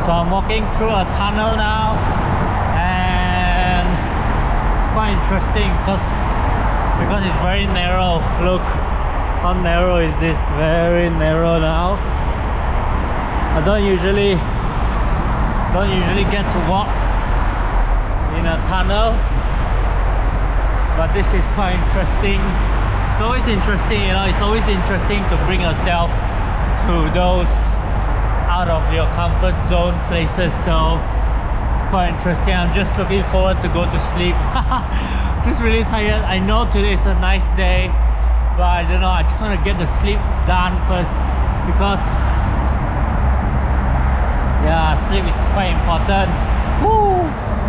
So I'm walking through a tunnel now, and it's quite interesting because it's very narrow. Look how narrow is this, very narrow now. I don't usually get to walk in a tunnel, but this is quite interesting. It's always interesting, you know, it's always interesting to bring yourself to those out of your comfort zone places. So it's quite interesting. I'm just looking forward to go to sleep. Just really tired. I know today is a nice day, but I don't know, I just want to get the sleep done first, because yeah, sleep is quite important. Woo!